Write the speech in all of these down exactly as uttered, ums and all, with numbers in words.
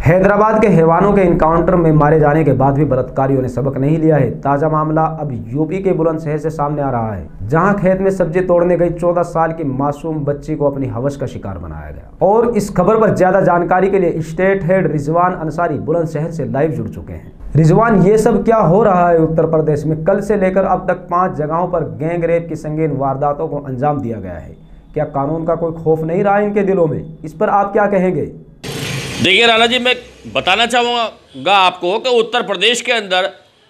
हैदराबाद के हैवानों के इनकाउंटर में मारे जाने के बाद भी बलात्कारियों ने सबक नहीं लिया है। ताजा मामला अब यूपी के बुलंदशहर से सामने आ रहा है, जहां खेत में सब्जी तोड़ने गई चौदह साल की मासूम बच्ची को अपनी हवस का शिकार बनाया गया। और इस खबर पर ज्यादा जानकारी के लिए स्टेट हेड रिजवान अंसारी बुलंदशहर से लाइव जुड़ चुके हैं। रिजवान, ये सब क्या हो रहा है उत्तर प्रदेश में? कल से लेकर अब तक पाँच जगहों पर गैंग रेप की संगीन वारदातों को अंजाम दिया गया है। क्या कानून का कोई खौफ नहीं रहा इनके दिलों में? इस पर आप क्या कहेंगे? देखिए राणा जी, मैं बताना चाहूँगा आपको कि उत्तर प्रदेश के अंदर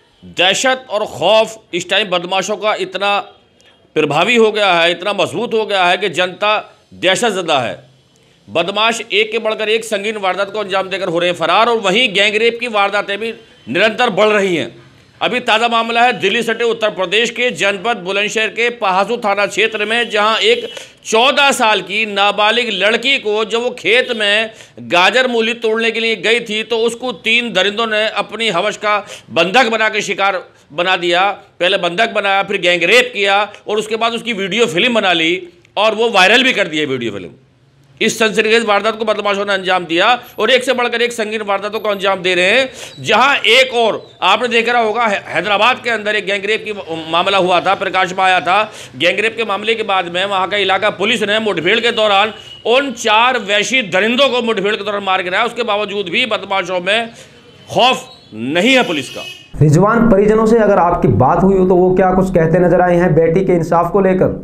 दहशत और खौफ इस टाइम बदमाशों का इतना प्रभावी हो गया है, इतना मजबूत हो गया है कि जनता दहशत ज़दा है। बदमाश एक के बढ़कर एक संगीन वारदात को अंजाम देकर हो रहे हैं फरार, और वहीं गैंगरेप की वारदातें भी निरंतर बढ़ रही हैं। अभी ताज़ा मामला है दिल्ली सटे उत्तर प्रदेश के जनपद बुलंदशहर के पहासू थाना क्षेत्र में, जहां एक चौदह साल की नाबालिग लड़की को, जब वो खेत में गाजर मूली तोड़ने के लिए गई थी, तो उसको तीन दरिंदों ने अपनी हवस का बंधक बना के शिकार बना दिया। पहले बंधक बनाया, फिर गैंगरेप किया, और उसके बाद उसकी वीडियो फिल्म बना ली और वो वायरल भी कर दी है वीडियो फिल्म। इस सनसनीखेज वारदात को बदमाशों ने अंजाम दिया, और एक से बढ़कर एक संगीन वारदातों को अंजाम दे रहे हैं। जहां एक और आपने देख रहा होगा, हैदराबाद के अंदर एक गैंगरेप की मामला हुआ था, प्रकाश में आया था। गैंगरेप के मामले के बाद में वहां का इलाका पुलिस ने मुठभेड़ के दौरान उन चार वैशी दरिंदों को मुठभेड़ के दौरान मार गिराया। उसके बावजूद भी बदमाशों में खौफ नहीं है पुलिस का। रिजवान, परिजनों से अगर आपकी बात हुई हो तो वो क्या कुछ कहते नजर आए हैं बेटी के इंसाफ को लेकर?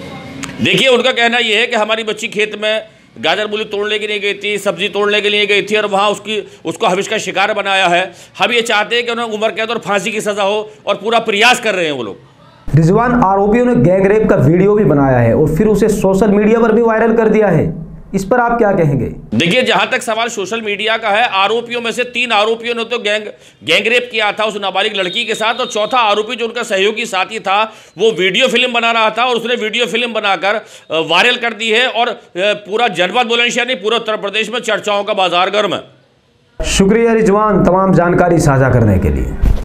देखिए, उनका कहना यह है कि हमारी बच्ची खेत में गाजर मूली तोड़ने के लिए गई थी, सब्जी तोड़ने के लिए गई थी, और वहाँ उसकी उसको हविश का शिकार बनाया है। हम ये चाहते हैं कि उन्हें उम्र कैद और फांसी की सज़ा हो, और पूरा प्रयास कर रहे हैं वो लोग। रिजवान, आरोपियों ने गैंगरेप का वीडियो भी बनाया है और फिर उसे सोशल मीडिया पर भी वायरल कर दिया है। इस पर आप क्या कहेंगे? देखिए, जहां तक सवाल सोशल मीडिया का है, आरोपियों में से तीन आरोपियों ने तो गैंग गैंगरेप किया था उस नाबालिग लड़की के साथ, और चौथा आरोपी जो उनका सहयोगी साथी था, वो वीडियो फिल्म बना रहा था, और उसने वीडियो फिल्म बनाकर वायरल कर दी है। और पूरा जनपद बुलंदशहर नहीं, पूरे उत्तर प्रदेश में चर्चाओं का बाजार गर्म है। शुक्रिया रिजवान, तमाम जानकारी साझा करने के लिए।